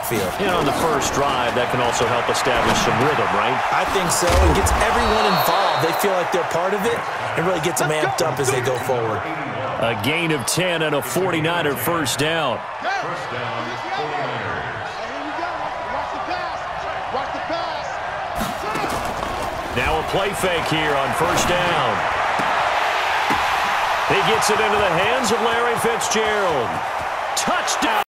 backfield. And on the first drive, that can also help establish some rhythm, right? I think so. It gets everyone involved. They feel like they're part of it and really gets them amped up as they go forward. A gain of 10 and a 49er first down. First down, 49ers. Now a play fake here on first down. He gets it into the hands of Larry Fitzgerald. Touchdown.